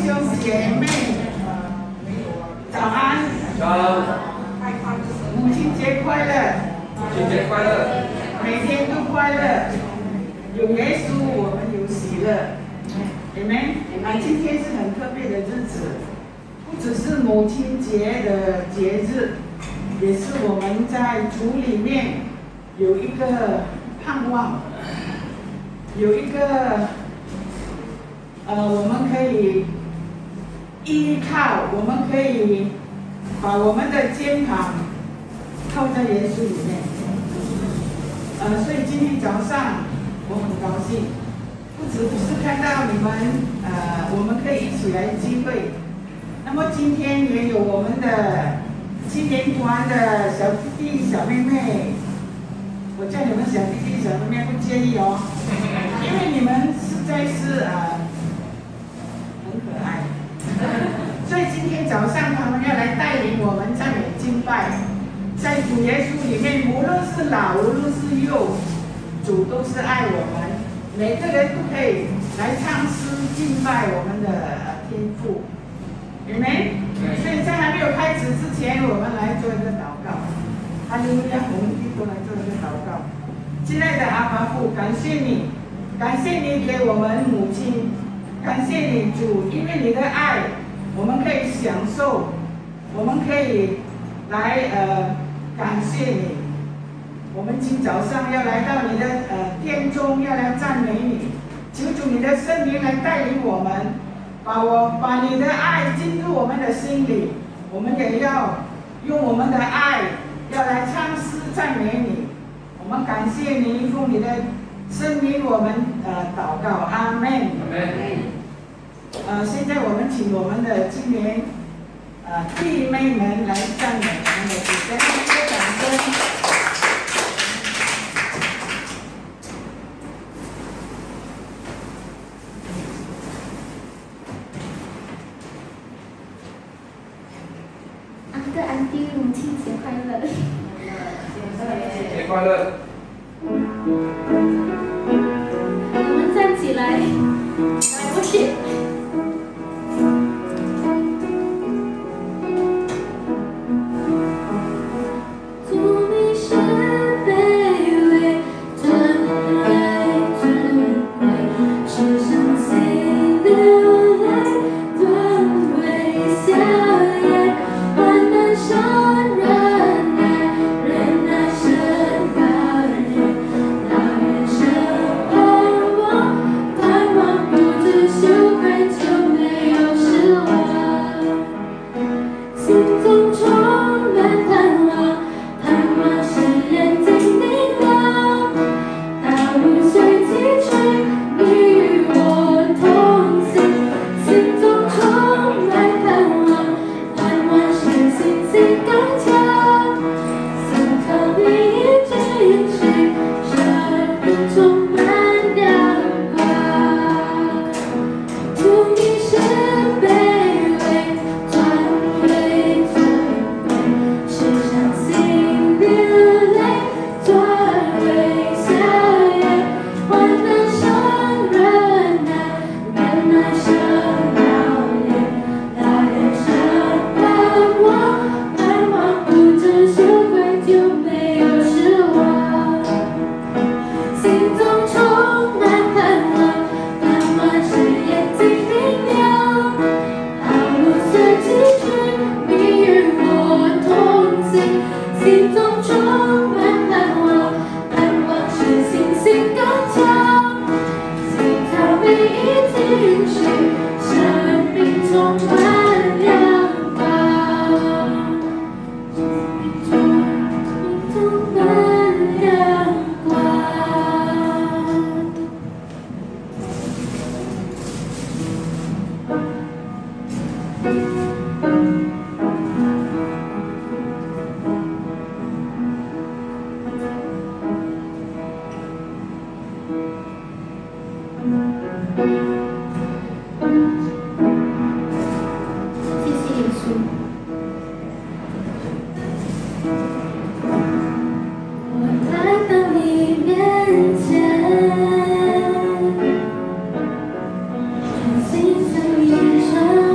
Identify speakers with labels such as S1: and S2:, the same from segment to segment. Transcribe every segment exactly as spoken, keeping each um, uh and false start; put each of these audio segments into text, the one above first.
S1: 兄姐妹，早安！
S2: 早安！
S1: 母亲节快乐！
S2: 母亲节快乐！
S1: 每天都快乐。有耶稣，我们有喜乐。Amen。啊，今天是很特别的日子，不只是母亲节的节日，也是我们在主里面有一个盼望，有一个呃，我们可以依靠，我们可以把我们的肩膀靠在耶稣里面。呃，所以今天早上我很高兴，不只是看到你们，呃，我们可以一起来聚会。那么今天也有我们的青年团的小弟弟、小妹妹，我叫你们小弟弟、小妹妹不介意哦，因为你们实在是呃很可爱。所以今天早上他们要来带领我们赞美敬拜，在主耶稣里面，无论是老，无论是幼，主都是爱我们，每个人都可以来唱诗敬拜我们的天父。Amen。所以在还没有开始之前，我们来做一个祷告。哈利路亚，我们一同来做一个祷告。亲爱的阿爸父，感谢你，感谢你给我们母亲，感谢你主，因为你的爱，我们可以享受，我们可以来呃感谢你。我们今早上要来到你的呃殿中，要来赞美你，求主你的圣灵来带领我们。把我把你的爱进入我们的心里，我们也要用我们的爱要来唱诗赞美你。我们感谢你，奉你的圣名，我们呃祷告，阿门。阿门。呃，现在我们请我们的青年呃弟妹们来赞美我们的主，给他们一个掌声。
S3: 安迪，母亲节快乐！
S2: 节快乐！
S3: 我们站起来，来我写。
S4: 心随意生。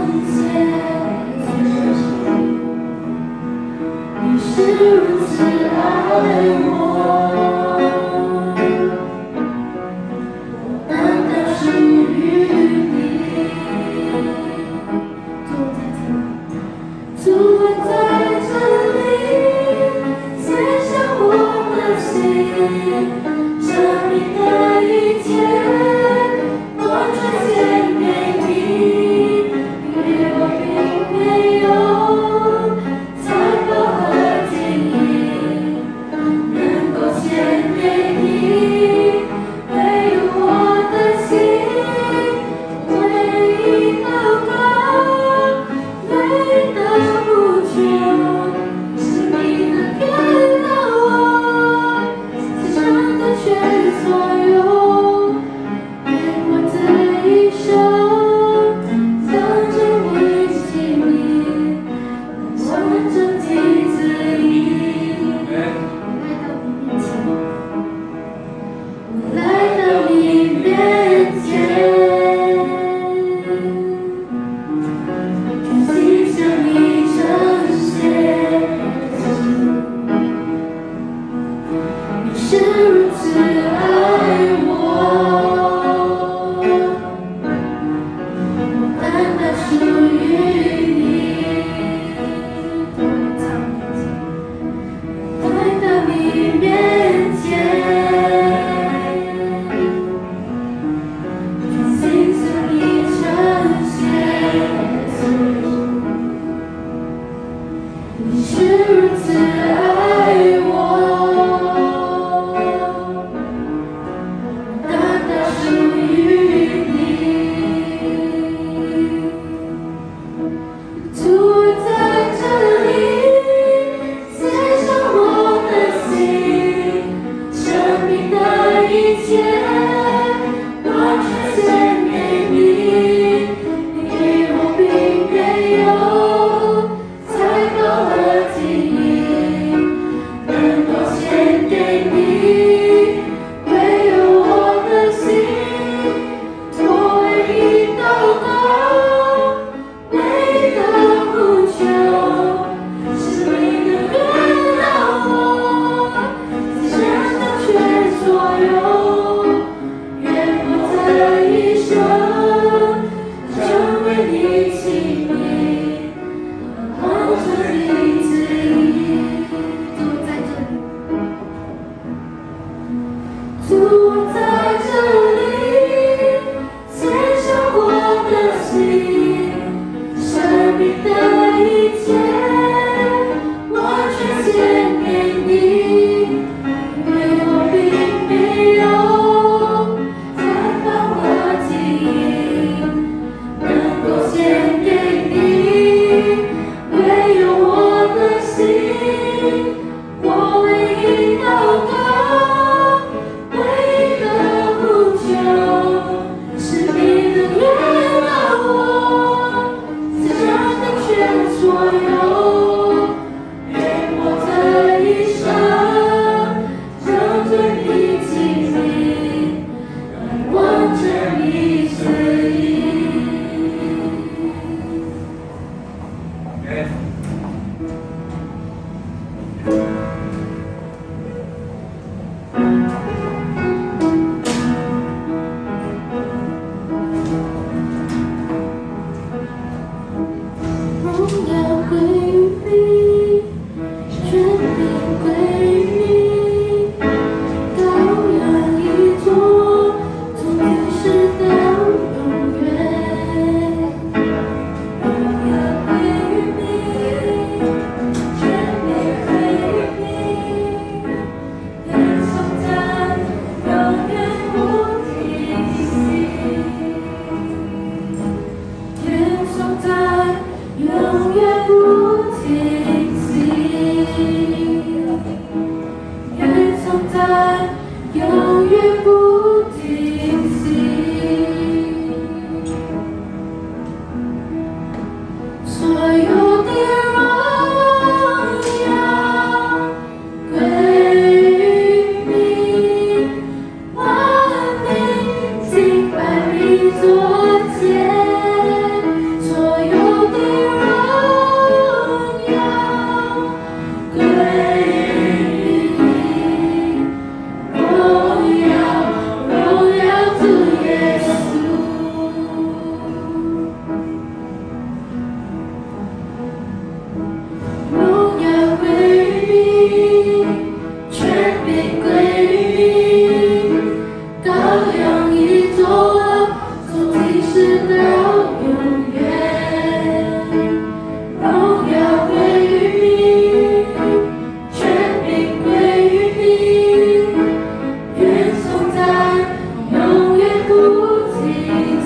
S3: 用一座，从今世到永远，荣耀归于你，权柄归于你，愿颂赞永远不停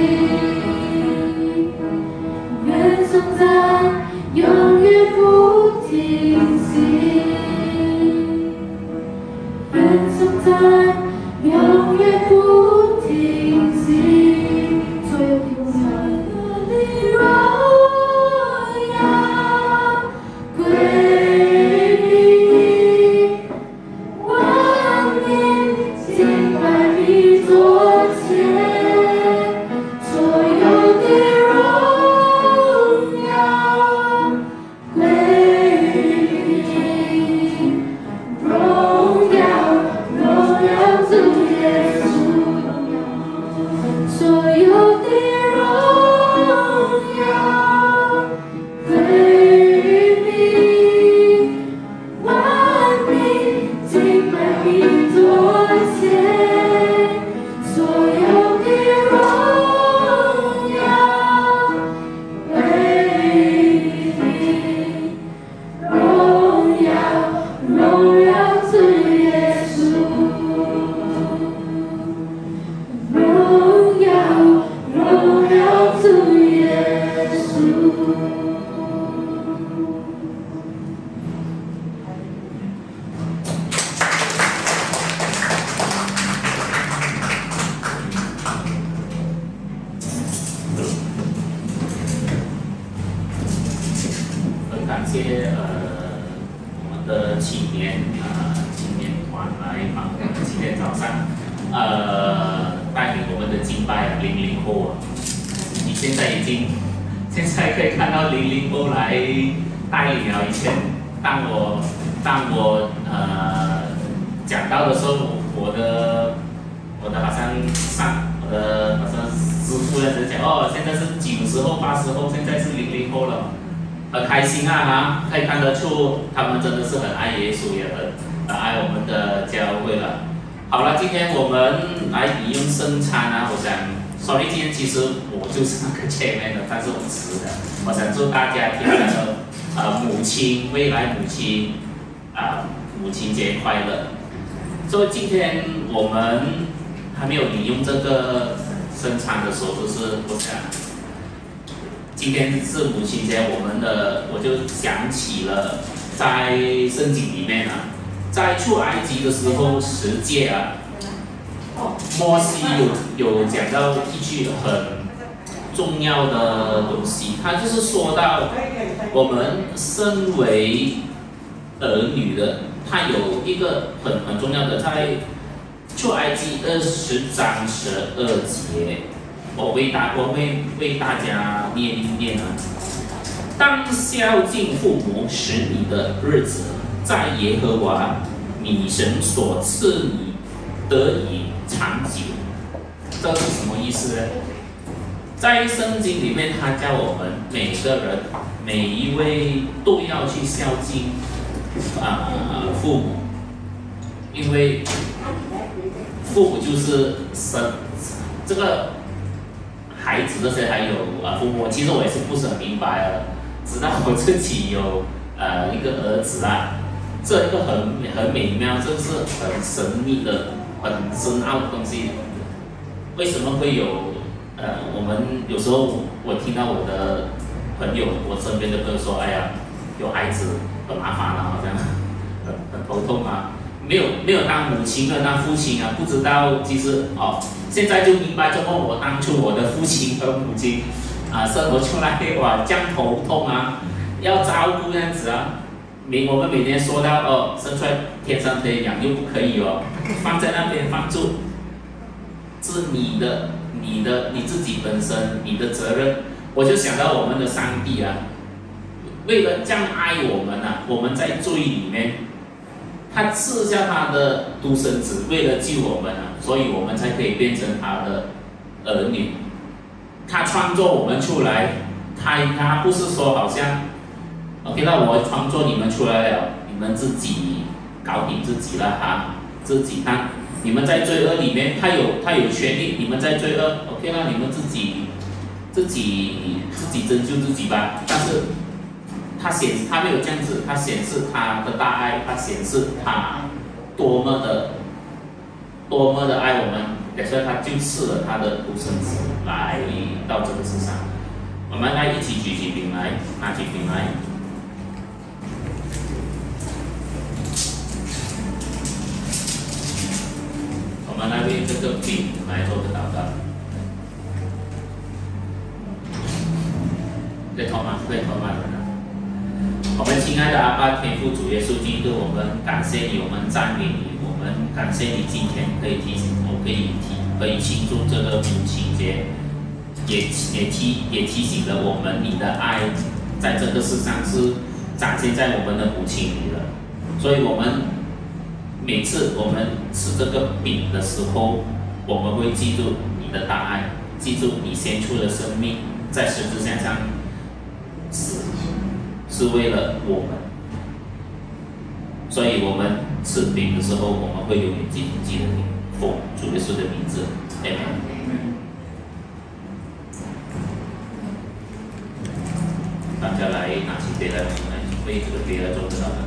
S3: 息，愿颂赞永远不停息。愿颂赞永远不停息，所有的荣耀归你，万民敬拜你座前，所有的荣耀归你，荣耀。荣耀主耶稣，所有的荣耀归你，万民敬拜你座前，所有的荣耀归你，荣耀荣耀主耶稣。荣耀，荣耀主耶稣。
S4: 很感谢呃我们的青年呃青年团来帮我们今天早上呃带领我们的敬拜啊零零后啊，你现在已经现在可以看到零零后来带领了。以前当我当我呃讲到的时候，我的我的好像上我的好像师傅在讲哦，现在是九十后八十后，现在是零零后了。很开心啊哈，可以看得出他们真的是很爱耶稣，也很很爱我们的教会了。好了，今天我们来引用圣餐啊，我想 ，sorry， 今天其实我就是那个 chairman 的，但是我迟的。我想祝大家平安的呃母亲，未来母亲啊、呃、母亲节快乐。所以今天我们还没有引用这个圣餐的时候，就是我想。今天是母亲节，我们的我就想起了在圣经里面啊，在出埃及的时候十诫啊，摩西有有讲到一句很重要的东西，他就是说到我们身为儿女的，他有一个很很重要的，在出埃及二十章十二节。我为大我为为大家念一念啊。当孝敬父母，使你的日子在耶和华你神所赐你得以长久。这是什么意思呢？在圣经里面，他叫我们每个人每一位都要去孝敬啊、呃、父母，因为父母就是生这个。孩子这些还有啊父母，其实我也是不是很明白啊。直到我自己有呃一个儿子啊，这一个很很美妙，这是很神秘的、很深奥的东西。为什么会有呃？我们有时候我听到我的朋友，我身边的朋友说，哎呀，有孩子很麻烦啊，好像很很头痛啊。没有没有当母亲，没有当父亲啊，不知道其实哦。现在就明白，怎么我当初我的父亲和母亲啊生活出来哇，这样头痛啊，要照顾这样子啊。每我们每天说到哦，生出来天生可以养，又不可以哦，放在那边放住，是你的、你的、你自己本身你的责任。我就想到我们的上帝啊，为了这样爱我们啊，我们在罪里面。他赐下他的独生子，为了救我们啊，所以我们才可以变成他的儿女。他创造我们出来，他他不是说好像 ，OK， 那我创造你们出来了，你们自己搞定自己了哈，自己。但你們在罪惡裡面，他有他有權利，你們在罪惡 ，OK 啦，你們自己自己自己拯救自己吧。但是他顯他沒有這樣子，他顯示他的大愛，他顯示他多麼的多麼的愛我們，所以他就賜了他的獨生子來到這個世上。我們來一起舉起餅來，拿起餅來。我們來為這個餅來做個禱告。對頭嗎？對頭嗎？我們親愛的阿爸天父主耶穌基督，我們感謝你，我們讚美你，我們感謝你今天可以提醒我，可以提可以慶祝這個母親節，也也提也提醒了我們你的愛，在這個世上是展現在我們的母親裡了。所以我們每次我們吃這個餅的時候，我們會記住你的大愛，記住你獻出的生命在十字架上死。是為了我們，所以我們吃餅的時候，我們會永遠記記得你，奉主耶穌的名字，阿門。大家來拿起杯來，我們來為這個杯來做個禱告。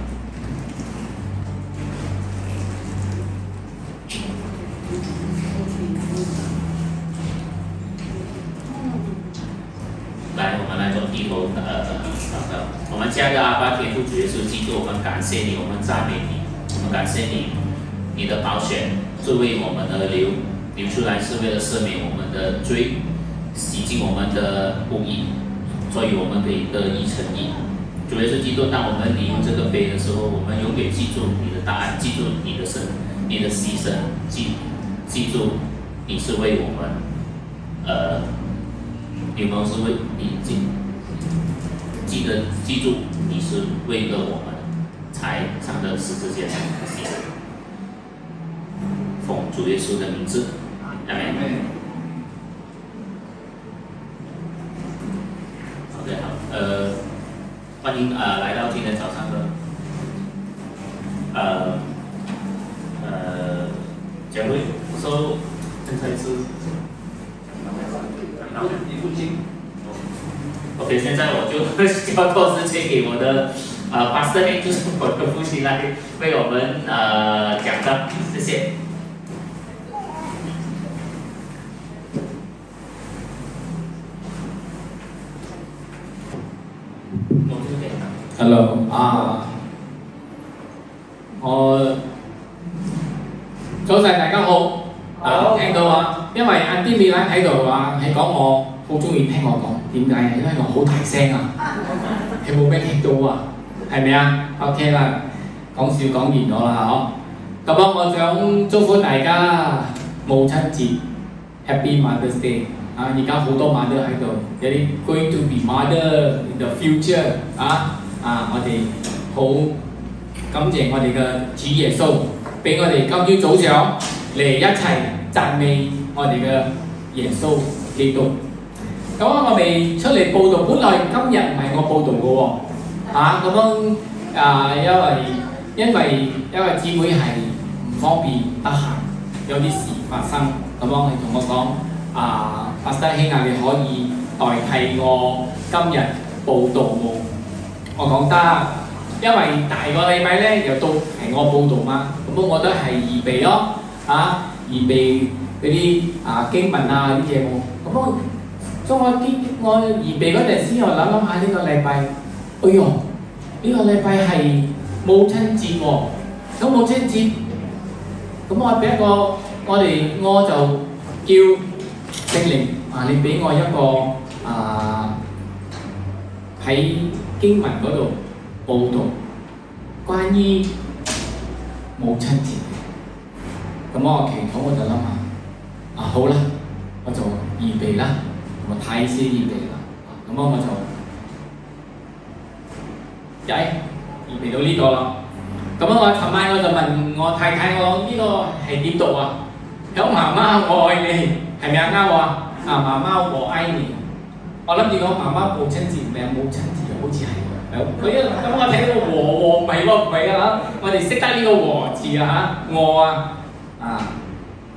S4: 來，我們來做低頭呃禱告。我們親愛的阿爸天父主耶穌基督，我們感謝你，我們讚美你，我們感謝你，你的寶血是為我們而流，流出來是為了赦免我們的罪，洗淨我們的不義，所以我們可以得以稱義。主耶穌基督，當我們領用這個杯的時候，我們永遠記住你的大愛，記住你的神，你的犧牲，記記住你是為我們，呃，你們是為你記。記得記住，你是為了我們才上的十字架上犧牲。奉主耶穌的名字，阿門。OK， 好，呃，歡迎呃來到今天早上的，呃呃講會，說現在是，
S2: 你父親。
S4: OK， 現在我就交託時間給我的呃 pastor， 就是我的父親來為我們呃講的，謝謝。
S5: Hello， 啊，我早晨大家好，啊聽到啊，因為阿 D 美蘭喺度啊，係講我好中意聽我講。點解啊？因為我好大聲啊，你冇俾聽到啊？係咪啊 ？OK 啦，講笑講完咗啦嗬。咁啊，我想祝福大家母親節 Happy Mother's Day 啊！而家好多 mother 喺度，有啲 going to be mother in the future 啊啊！我哋好感謝我哋嘅主耶穌，俾我哋今朝早上嚟一齊讚美我哋嘅耶穌基督。咁啊，我未出嚟報道，本來今日唔係我報道嘅喎，啊咁樣啊，因為因為因為姊妹係唔方便得閒，有啲事發生，咁樣你同我講啊，阿西兄啊，你可以代替我今日報道冇？我講得，因為大個禮拜咧又到係我報道嘛，咁我都係預備咯，啊預備嗰啲啊經文啊啲嘢冇，咁我。所以我啲我預備嗰陣時，我諗諗下呢個禮拜，哎呦，呢、這個禮拜係母親節喎，咁母親節，咁我俾一個我哋我就叫聖靈啊，你俾我一個啊喺經文嗰度報導關於母親節，咁我祈禱我就諗下，啊好啦，我就預備啦。我太先預備啦，咁我我就，誒預備到呢個啦。咁我尋晚我就問我太太我呢個係點讀啊？有媽媽我愛你，係咪啊啱喎？啊媽媽我愛你，我諗住講媽媽母親節唔係母親節，好似係喎。佢一咁我睇到和和唔係喎，唔係啊嚇，我哋識得呢個和字啊嚇，我啊啊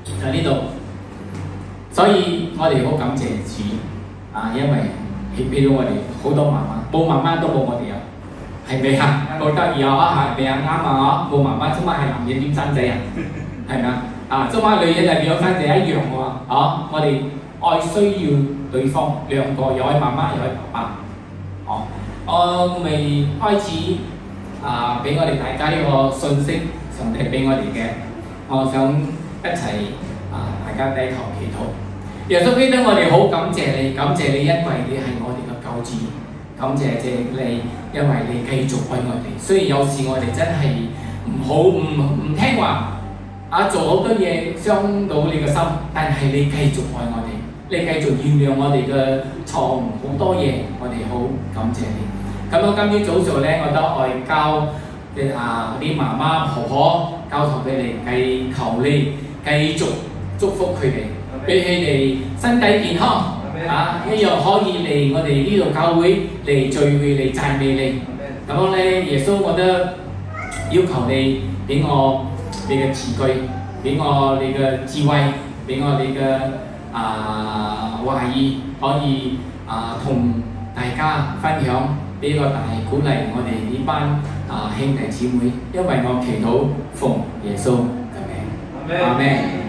S5: 就呢度，所以我哋好感謝主啊，因為俾到我哋好多媽媽，冇媽媽都冇我哋啊，係咪啊？好得意啊，係咪啊？啱啊！冇媽媽，即係係男人點生仔啊？係咪啊？啊，即係女人就點樣生仔一樣喎，啊！我哋愛需要對方兩個，又愛媽媽又愛爸爸，哦、啊，我未開始啊，俾我哋大家呢個信息，上帝俾我哋嘅，我想一齊啊，大家低頭祈禱。耶穌基督，我哋好感謝你，感謝你，因為你係我哋嘅救主，感謝謝你，因為你繼續愛我哋。雖然有時我哋真係唔好唔唔聽話，啊做好多嘢傷到你嘅心，但係你繼續愛我哋，你繼續原諒我哋嘅錯誤好多嘢，我哋好感謝你。咁我今朝早上咧，我都愛教嘅啊啲媽媽婆婆交託俾你，繼求你繼續祝福佢哋。俾佢哋身體健康，啊一樣可以嚟我哋呢度教會嚟聚會嚟讚美你。咁樣咧，耶穌我都要求你俾我你嘅詞句，俾我你嘅智慧，俾我你嘅啊話語，可以啊同大家分享，俾個大鼓勵我哋呢班啊兄弟姊妹，因為我祈禱奉耶穌嘅名，阿們。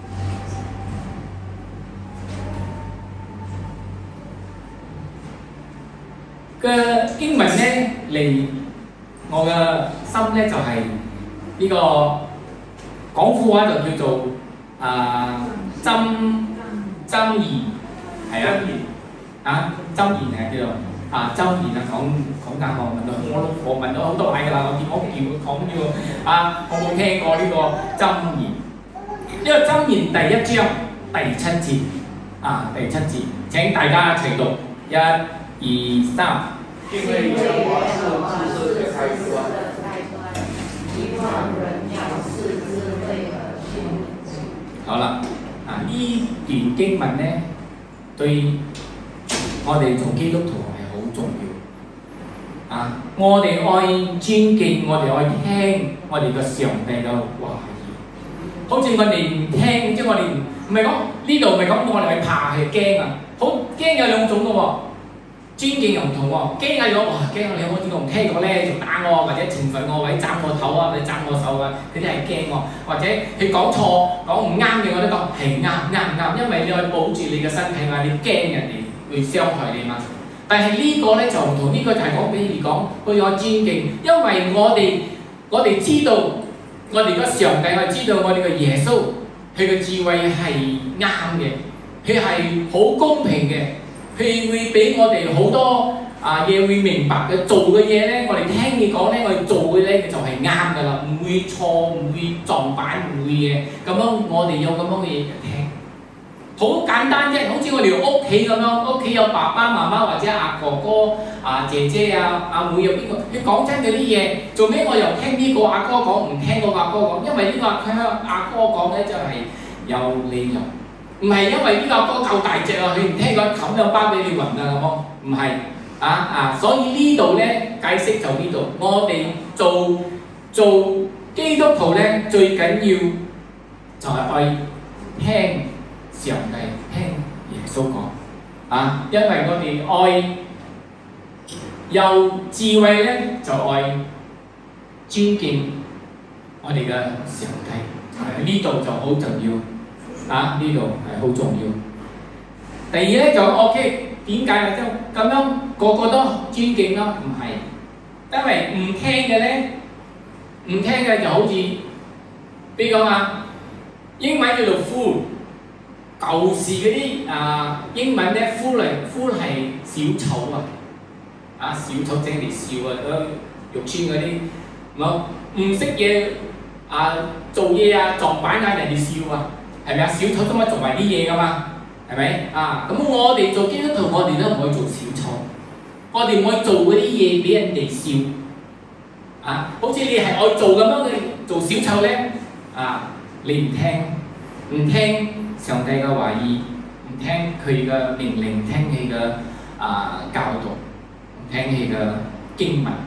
S5: 嘅經文咧嚟，我嘅心咧就係、是、呢個廣府話就叫做啊箴箴言，係啊，啊箴言係叫做啊箴言啊講講緊我問到我我問到好多位㗎啦，我見我叫講叫啊，我冇聽過呢個箴言，呢、這個箴言第一章第七節啊第七節，請大家一齊讀一。二三，
S2: 敬畏耶和華是知識的開端，
S3: 希望人要視智慧而行。
S5: 好啦，啊呢段經文咧，對我哋做基督徒係好重要。啊，我哋愛尊敬，我哋愛聽我哋嘅上帝嘅話語。好似我哋唔聽，即係我哋唔係講呢度，唔係講我哋係怕係驚啊。好驚有兩種嘅喎。尊敬又唔同喎，驚啊！如果哇驚啊！你好似我唔聽過咧，就打我，或者懲罰我，或者斬我頭啊，或者斬我手啊，嗰啲係驚喎。或者佢講錯、講唔啱嘅，我都講係啱啱唔啱，因為你可以保住你嘅身體嘛，你驚人哋會傷害你嘛。但係呢個咧就唔同，呢、這個就係講俾你講，佢愛尊敬，因為我哋我哋知道我哋個上帝，我哋知道我哋嘅耶穌，佢嘅智慧係啱嘅，佢係好公平嘅。佢會俾我哋好多啊嘢會明白嘅，做嘅嘢咧，我哋聽你講咧，我哋做嘅咧就係啱噶啦，唔會錯，唔會撞板，唔會嘅。咁樣我哋有咁樣嘅嘢聽，好簡單啫，好似我哋屋企咁樣，屋企有爸爸媽媽或者阿哥哥、啊姐姐啊、阿妹有邊個，佢講真嗰啲嘢，做咩我又聽呢個阿哥講，唔聽嗰個阿哥講，因為呢個阿哥講咧就係有理由。唔係因為呢個歌夠大隻啊，佢唔聽講冚兩包俾你暈啊咁樣，唔係啊啊，所以呢度咧解釋就呢度，我哋做做基督徒咧最緊要就係愛聽上帝，聽耶穌講啊，因為我哋愛有智慧咧就愛尊敬我哋嘅上帝，呢度就好重要。啊！呢度係好重要。第二咧就 OK， 點解啊？就咁樣個個都尊敬咯，唔係，因為唔聽嘅咧，唔聽嘅就好似邊個啊？英文叫做 fool， 舊時嗰啲啊英文咧 fool 嚟 fool 係小丑啊，啊小丑整嚟笑啊，嗰肉酸嗰啲，冇唔識嘢啊做嘢啊撞板啊人哋笑啊。係咪啊？小丑都可以做埋啲嘢噶嘛？係咪啊？咁我哋做基督徒，我哋都唔可以做小丑，我哋唔可以做嗰啲嘢俾人哋笑啊！好似你係愛做咁樣嘅做小丑咧啊！你唔聽唔聽上帝嘅話語，唔聽佢嘅命令，聽佢嘅啊教導，聽佢嘅經文，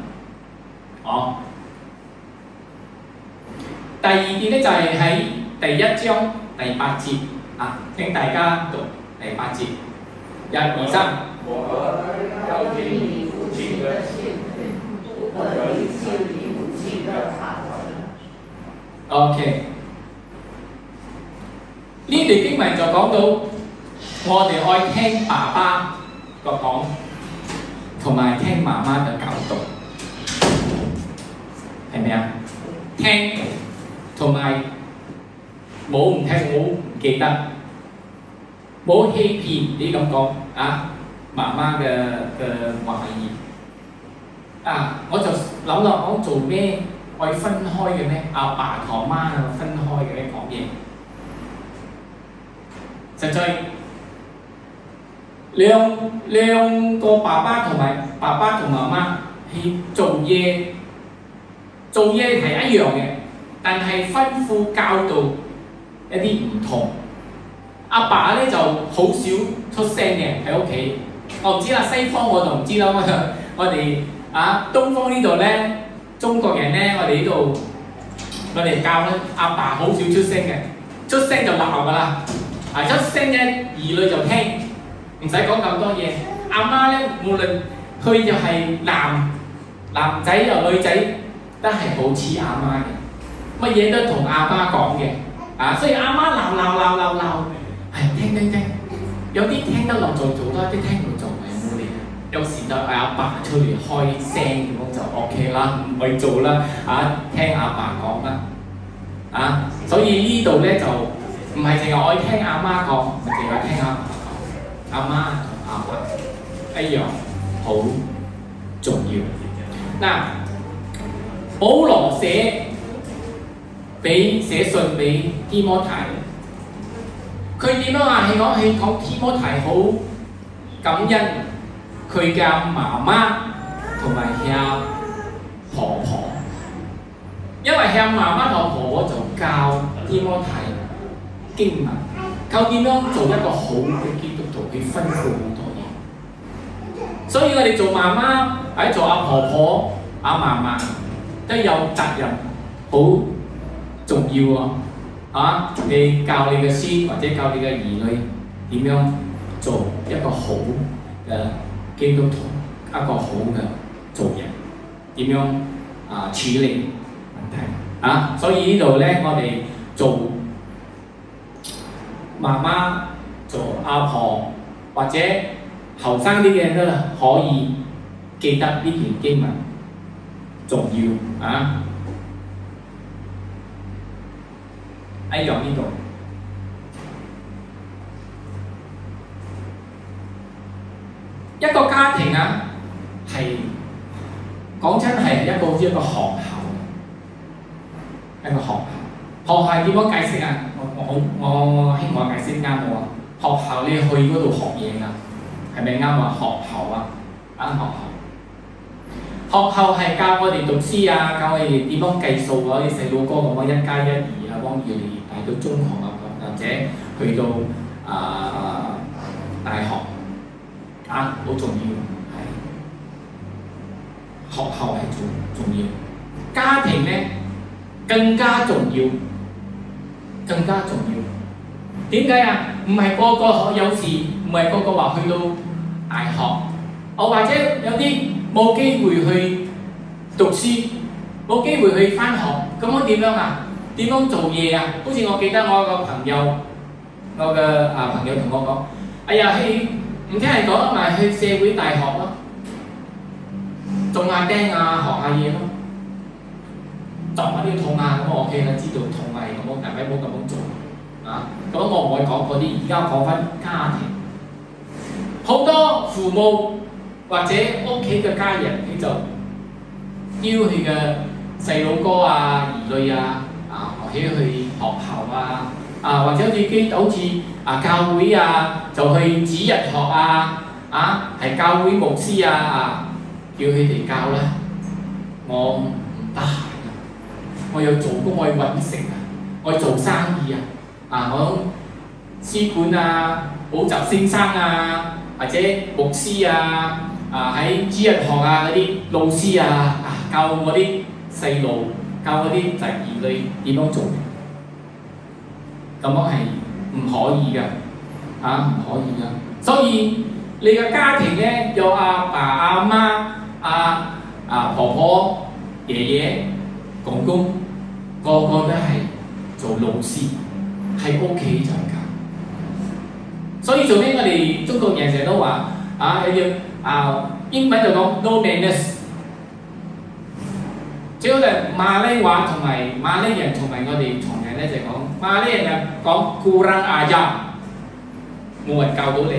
S5: 哦。第二點咧就係喺第一章。 第八節啊，請大家讀第八節，一二三。
S2: 我兒要聽你父親的勸誨，不可離棄你父親的法則。
S5: OK， 呢段經文就講到我哋愛聽爸爸個講，同埋聽媽媽嘅教導，係咪啊？聽同埋冇唔聽，冇唔記得，冇欺騙，你咁講啊？媽媽嘅嘅話語啊，我就諗落講做咩可以分開嘅咩？阿爸同媽分開嘅咩講嘢？實在兩兩個爸爸同埋爸爸同媽媽係做嘢，做嘢係一樣嘅，但係吩咐教導一啲唔同。阿爸咧就好少出聲嘅喺屋企。我唔知啦，西方我就唔知啦。我我哋啊東方呢度咧，中國人咧，我哋呢度我哋教咧，阿爸好少出聲嘅，出聲就鬧噶啦。啊出聲咧，兒女就聽，唔使講咁多嘢。阿媽咧，無論佢就係男男仔又女仔，都係好似阿媽嘅，乜嘢都同阿媽講嘅。啊，所以阿媽鬧鬧鬧鬧鬧，係聽聽聽。有啲聽得落就做多，啲聽唔落就唔係冇理。有時就係阿爸出嚟開聲咁就 OK 啦，唔去做啦。啊，聽阿爸講啦。啊，所以呢度咧就唔係淨係愛聽阿媽講，唔係淨係聽阿爸講。阿媽同阿爸一樣好重要。嗱，保羅寫俾寫信俾提摩太。佢點樣啊？係講係講提摩太好感恩佢嘅媽媽同埋佢婆婆，因為佢媽媽同婆婆就教提摩太經文，教點樣做一個好嘅基督徒，去吩咐好多嘢。所以我哋做媽媽或者做阿婆婆、阿嫲嫲都有責任，好重要啊！啊！你教你嘅孫或者教你嘅兒女點樣做一個好嘅基督徒，一個好嘅做人，點樣啊處理問題啊？所以呢度咧，我哋做媽媽、做阿婆或者後生啲嘅都可以記得呢段經文重要啊！喺由呢度，一個家庭啊，係講真係一個好似一個學校，一個學校。學校係點樣解釋啊？我我我希望解釋啱我啊！學校你去嗰度學嘢㗎，係咪啱啊？學校啊，啱學校。學校係教我哋讀書啊，教我哋點樣計數啊，啲細路哥咁樣一加一二啊，幫住你帶到中學啊，或者去到啊、呃、大學啊，好重要係學校係重重要，家庭咧更加重要，更加重要。點解啊？唔係個個有時唔係個個話去到大學，我或者有啲冇機會去讀書，冇機會去返學，咁我點樣啊？點樣做嘢啊？好似我記得我個朋友，我嘅啊朋友同我講：哎呀，去唔聽人講，咪去社會大學咯，種下釘啊，學下嘢咯，撞下啲痛啊，咁我 OK 啦，知道痛係咁，但係冇咁樣做啊。咁我唔會講嗰啲，而家講翻家庭，好多父母或者屋企嘅家人，佢就邀佢嘅細佬哥啊、兒女啊，啊或者去學校啊，啊或者好似基好似啊教會啊，就去主日學啊，啊係教會牧師啊，啊叫佢哋教啦。我唔得閒啊，我要做工，我要揾食啊，我要做生意啊，啊我書館啊、補習先生啊，或者牧師啊。啊喺主日學啊嗰啲老師啊，啊教我啲細路，教我啲仔兒女點樣做。咁咁樣係唔可以嘅，啊唔可以嘅。所以你嘅家庭咧，有阿爸阿媽、阿阿婆婆、爺爺、公公，個個都係做老師，喺屋企就係咁。所以做咩我哋中國人成日都話啊，你要啊英文就講 no manners。主要係馬來話同埋馬來人同埋我哋唐人咧就講馬來人就講 kurang ajar， 冇人教到你。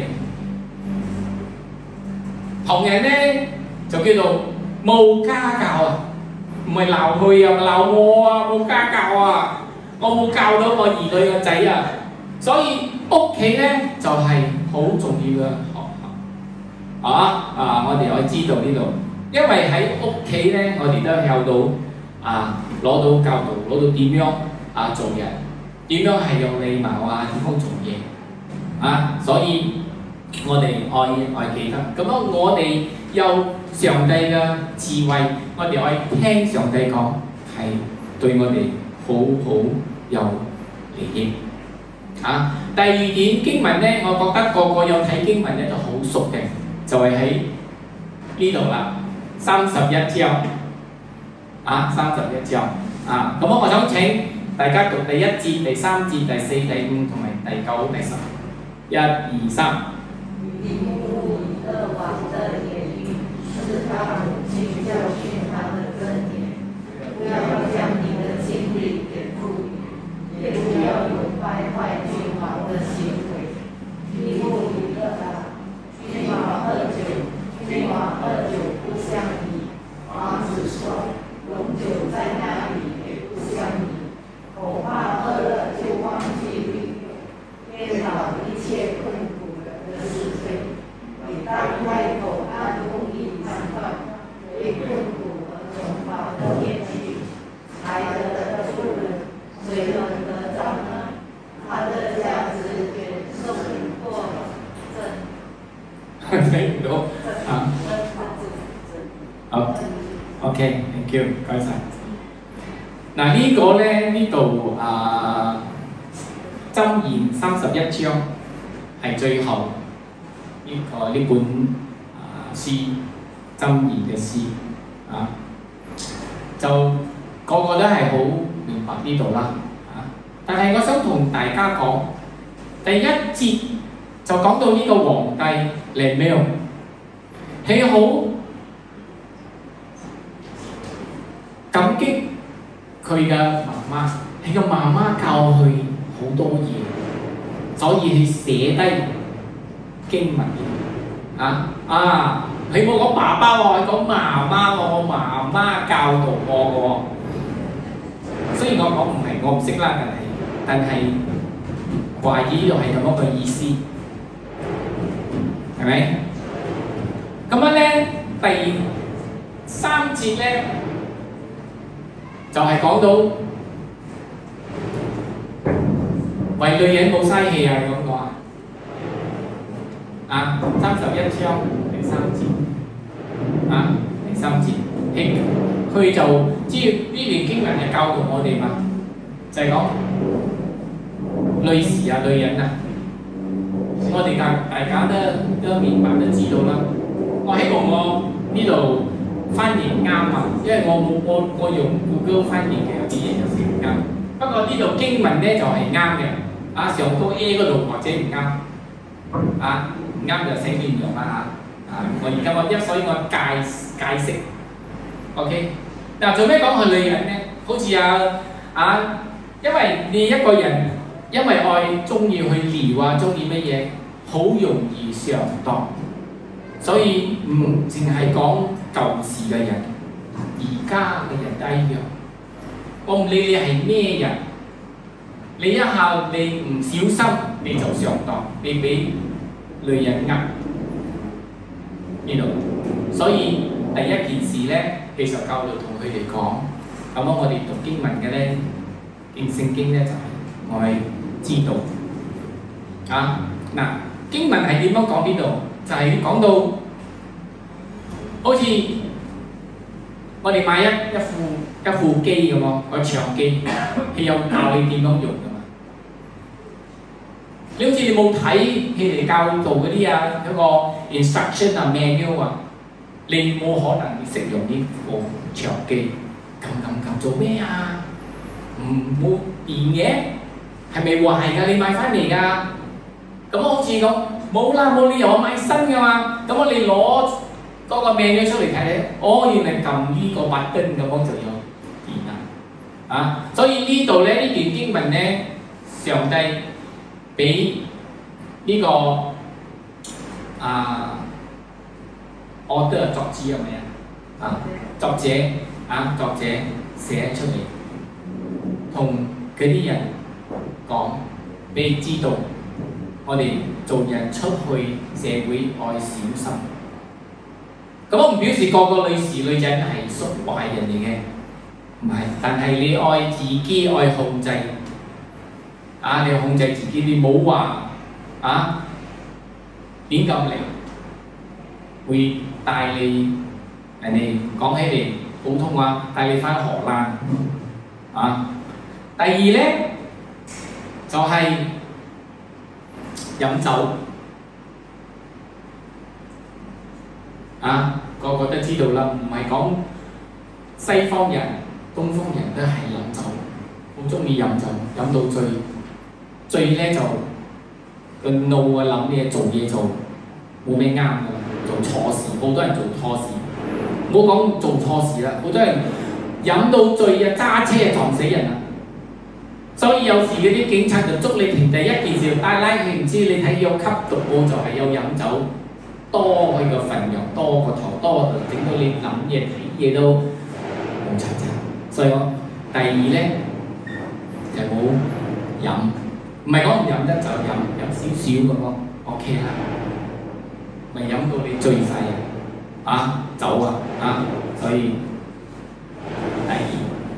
S5: 唐人咧就叫做冇家教啊，唔係鬧佢啊，鬧我啊，冇家教啊，我冇教到我兒女個仔啊。所以屋企咧就係好重要嘅學校啊！啊，我哋可以知道呢度。因為喺屋企咧，我哋都有到啊，攞到教導，攞到點樣啊做人，點樣係用禮貌啊，點樣做嘢啊，所以我哋愛愛記得。咁樣我哋有上帝嘅智慧，我哋可以聽上帝講，係對我哋好好有利益啊。第二點經文咧，我覺得個個有睇經文咧都好熟嘅，就係喺呢度啦。三十一章啊，三十一章啊，咁我想請大家讀第一節、第三節、第四、第五同埋第九、第十，一、二、三。
S3: 以目以勒王的言语是他母亲教训他的箴言，不要将你的精力给妇女，也不要有败坏君王的行为。以目以勒啊，君王喝酒，君王喝酒不像你。王子说：“龙酒在那里也不像你，恐怕喝了就忘记律，颠倒一切困苦人的是非。你当开口按公义判断，为困苦而穷乏的面具，才得的富人，谁能得着呢？他的价值远胜过正。”
S5: 睇唔到啊！好。OK，thank you， 唔該曬。嗱呢個咧呢度啊，箴言三十一章係最後呢、這個呢本啊詩箴言嘅詩啊，就個個都係好明白呢度啦啊。但係我想同大家講，第一節就講到呢個皇帝利米勒，佢好感激佢嘅媽媽，佢嘅媽媽教佢好多嘢，所以佢寫低經文啊啊！佢冇講爸爸喎，佢講媽媽喎，我媽媽教導我嘅喎。雖然我講唔係我唔識啦，但係但係懷疑呢度係咁樣嘅意思，係咪？咁樣咧，第三節咧。就係講到為女人冇嘥氣啊咁講啊！啊，三十一章第三節啊，第三節，佢佢就知呢段經文係教導我哋嘛，就係講女士啊、女人啊，我哋大大家都都明白都知道啦。我希望我呢度翻譯啱啊，因為我冇我我用 Google 翻譯嘅有啲嘢有時唔啱。不過呢度經文咧就係啱嘅，啊上到 A 嗰度或者唔啱，啊唔啱就寫亂咗啦嚇。啊我而家我一所以我解解釋 ，OK。嗱做咩講係女人咧？好似啊啊，因為你一個人因為愛中意去撩啊，中意乜嘢，好容易上當。所以唔淨係講舊時嘅人，而家嘅人都一樣。我唔理你係咩人，你一下你唔小心你就上當，你俾女人呃呢度。所以第一件事咧，其實教導同佢哋講，咁樣我哋讀經文嘅咧，經聖經咧就係我係知道啊嗱，經文係點樣講呢度？就係講到，好似我哋買一一副一副機咁咯，個長機，佢有教你點樣用噶嘛。 你好似你冇睇佢哋教導嗰啲啊，嗰個 instruction 啊 manual 啊，你冇可能識用呢個長機咁咁咁做咩啊？唔冇電嘅，係咪壞㗎？你買翻嚟㗎？咁好似咁冇啦，冇理由我買新㗎嘛。咁我哋攞嗰個 manual 出嚟睇咧，哦，原來撳呢個 button 咁樣就有電啦。啊，所以呢度咧呢段經文咧，上帝俾呢、這個啊 author 作者係咪啊？啊，作者啊，作者寫出嚟，同嗰啲人講，俾你知道，我哋做人出去社會愛小心。咁我唔表示個個女士女人係屬壞人嚟嘅，唔係，但係你愛自己，愛控制。啊！你控制自己，你冇話啊亂咁嚟，會帶你人哋講起嚟普通話，帶你翻荷蘭啊！第二咧就係、是、飲酒啊！個個都知道啦，唔係講西方人、東方人都係飲酒，好中意飲酒，飲到醉。最咧就個腦啊諗嘢做嘢做冇咩啱㗎，做錯事，好多人做錯事。唔好講做錯事啦，好多人飲到醉啊，揸車撞死人啊！所以有時嗰啲警察就捉你停第一件事帶拉佢，唔知你睇有吸毒喎，就係有飲酒，多佢個份量，多個頭，多到整到你諗嘢睇嘢都冇齊齊。所以我第二咧就冇飲。唔係講唔飲得就飲，飲少少咁咯 ，OK 啦。咪飲到你醉晒啊！酒啊啊！所以第二，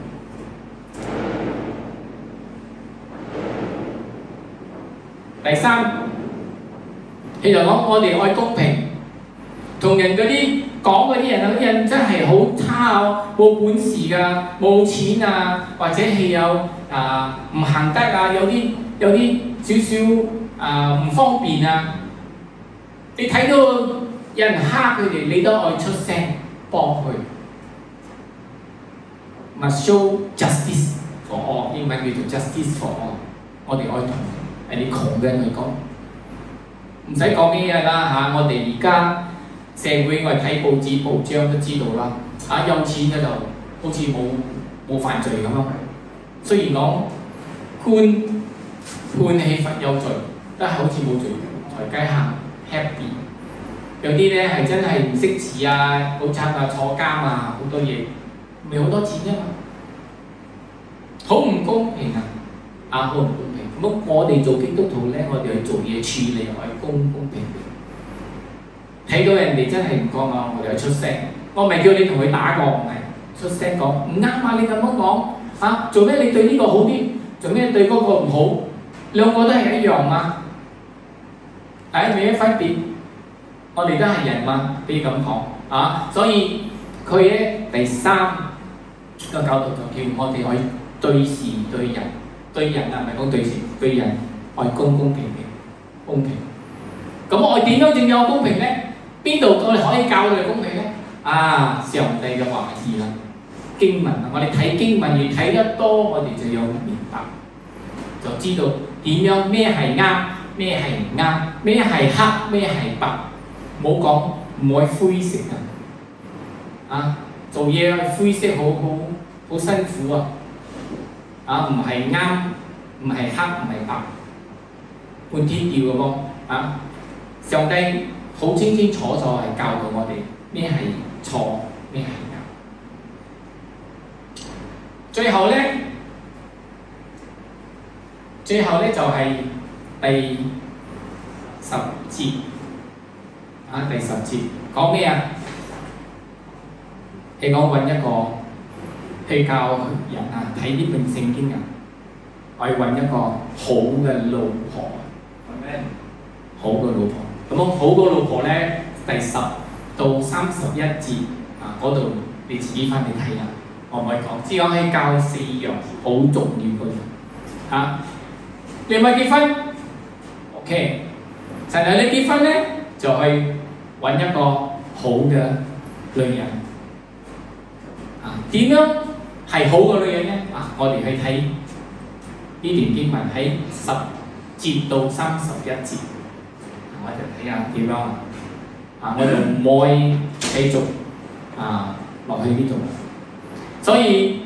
S5: 第三，佢就講我哋愛公平，同人嗰啲講嗰啲人啊，啲人真係好差哦，冇本事㗎，冇錢啊，或者係有啊唔行得啊，有啲。有啲少少啊唔方便啊，你睇到有人蝦佢哋，你都愛出聲幫佢。Must show justice for all， 英文叫做 justice for all。我哋愛同係啲窮嘅人嚟講，唔使講咩嘢啦嚇。我哋而家社會我哋睇報紙報章都知道啦。啊有錢嘅就好似冇冇犯罪咁咯。雖然講官判起罰有罪，都係好似冇罪，隨街行 happy。有啲咧係真係唔識字啊，好慘啊，坐監啊，好多嘢，咪好多錢啫嘛，好唔公平啊！啊，好唔公平。咁我哋做基督徒咧，我哋去做嘢處理係公公平平。睇到人哋真係唔講啊，我哋去出聲。我唔係叫你同佢打過，唔係出聲講唔啱啊！你咁樣講啊，做咩你對呢個好啲，做咩對嗰個唔好？兩個都係一樣嘛，係冇乜分別。我哋都係人嘛，可以咁講啊。所以佢咧第三個教導就叫我哋可以對事對人，對人啊唔係講對事對人，愛公公平平公平。咁我哋點樣正有公平咧？邊度我哋可以教佢哋公平咧？啊，上帝嘅話語啦，經文啊，我哋睇經文越睇得多，我哋就有明白，就知道。點樣咩係啱，咩係唔啱，咩係黑，咩係白，冇講唔可以灰色啊！啊，做嘢灰色好好好辛苦啊！啊，唔係啱，唔係黑，唔係白，半天調嘅噃啊！上帝好清清楚楚係教導我哋咩係錯，咩係啱。最後咧。最後咧就係、是、第十節啊，第十節講咩啊？係講揾一個去教人啊，睇呢本聖經啊，我要揾一個好嘅老婆，係咩？好嘅老婆。咁好嘅老婆咧，第十到三十一節啊嗰度你自己翻嚟睇啦，我唔可以講，只講係教四樣好重要嘅嘢啊。你咪結婚， OK， 神係你結婚咧，就去揾一個好嘅女人。啊，點樣係好嘅女人咧？啊，我哋去睇呢段經文喺十節到三十一節，我哋睇下點樣啊！啊，我就唔會繼續啊落去呢度。所以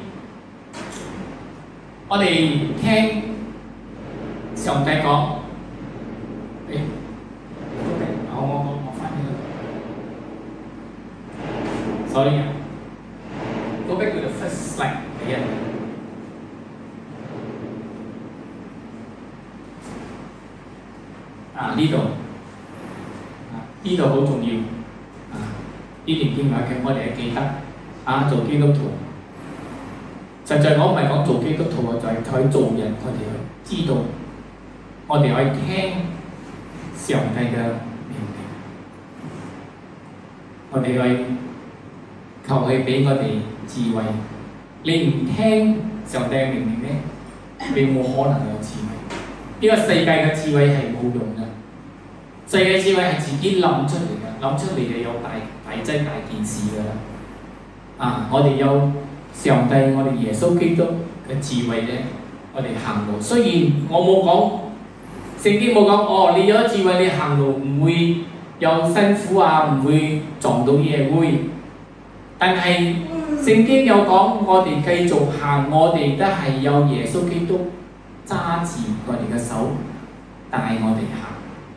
S5: 我哋聽上帝講。誒，我我我我翻呢度 ，sorry 啊 ，go back to the first slide again。啊，呢度，啊呢度好重要，啊呢段經文嘅我哋係記得，啊做基督徒，實在我唔係講做基督徒啊，就係喺做人，我哋去知道，我哋可以聽。上帝嘅命令，我哋去求佢俾我哋智慧。你唔聽上帝嘅命令咧，你冇可能有智慧。呢、這個世界嘅智慧係冇用嘅，世界智慧係自己諗出嚟嘅，諗出嚟就有大大劑大件事㗎啦。啊，我哋有上帝，我哋耶穌基督嘅智慧咧，我哋行路。雖然我冇講。聖經冇講哦，你有咗智慧，你行路唔會有辛苦啊，唔會撞到嘢會。但係聖經有講，我哋繼續行，我哋都係有耶穌基督揸住我哋嘅手，帶我哋行。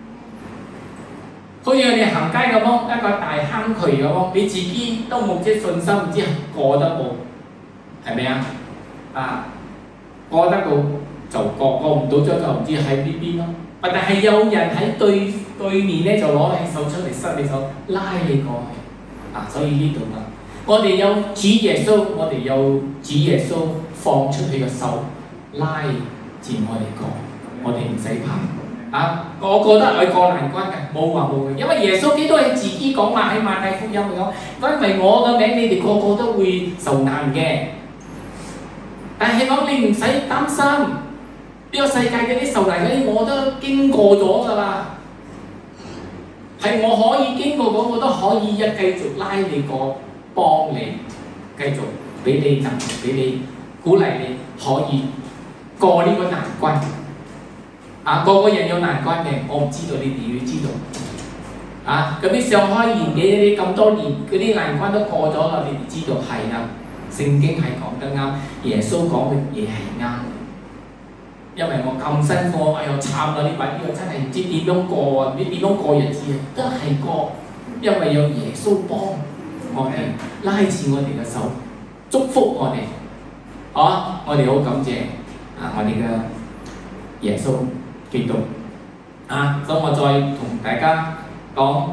S5: 好似我哋行街咁樣，一個大坑渠咁樣，你自己都冇啲信心，唔知過得冇，係咪啊？啊，過得到。就過過唔到咗就唔知喺邊邊咯。但係有人喺對對面咧，就攞起手出嚟塞你手，拉你過去。啊，所以呢度啦，我哋有主耶穌，我哋有主耶穌放出佢嘅手，拉住我哋過，我哋唔使怕。啊，我覺得佢過難關嘅，冇話冇嘅，因為耶穌基督係自己講話喺馬太福音嚟講，因為我嘅名，你哋個個都會受難嘅。但係講你唔使擔心。呢個世界嗰啲受難嗰啲我都經過咗㗎啦，係我可以經過嗰個都可以一繼續拉你過，幫你繼續俾你能力，俾你鼓勵你可以過呢個難關。啊，個個人有難關嘅，我唔知道你哋要知道。啊，嗰啲上開年紀嗰啲咁多年嗰啲難關都過咗啦，你哋知道係啊，聖經係講得啱，耶穌講嘅嘢係啱。因為我咁辛苦，哎呀慘啦！呢排呢個真係唔知點樣過啊，唔知點樣過日子啊，都係過，因為有耶穌幫我哋拉住我哋嘅手，祝福我哋，啊！我哋好感謝啊！我哋嘅耶穌基督啊！咁我再同大家講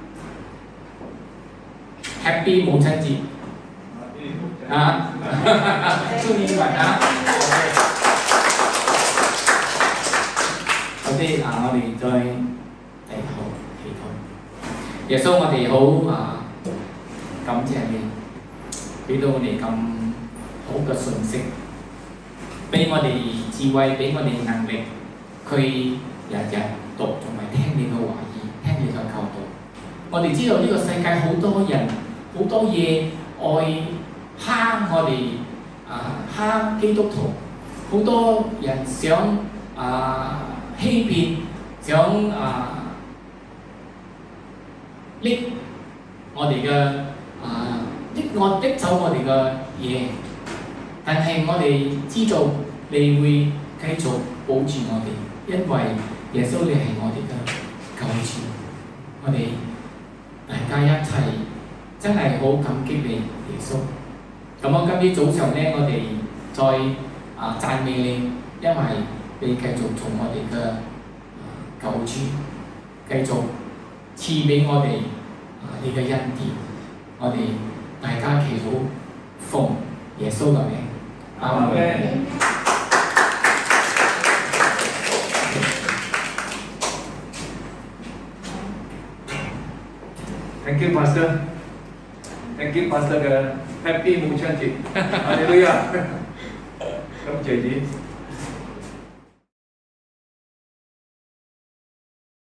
S5: Happy 母親節啊！祝你晚啊！首先啊，我哋再祈禱祈禱。耶穌，我哋好啊，感謝你俾到我哋咁好嘅信息，俾我哋智慧，俾我哋能力，佢日日讀同埋聽你嘅話語，聽你嘅教導。我哋知道呢個世界好多人好多嘢愛蝦我哋啊，蝦基督徒，好多人想啊。欺騙，想啊拎我哋嘅啊拎我拎走我哋嘅嘢，但係我哋知道你會繼續保住我哋，因為耶穌你係我哋嘅救主，我哋大家一齊真係好感激你耶穌。咁我今朝早上咧，我哋再啊讚美你，因為你繼續從我哋嘅救主，繼續賜俾我哋啊你嘅恩典，我哋大家祈禱奉耶穌嘅名，阿門。
S2: Thank you, Pastor. Thank you, Pastor 嘅 Happy 母親節，哈利路亞，感謝主。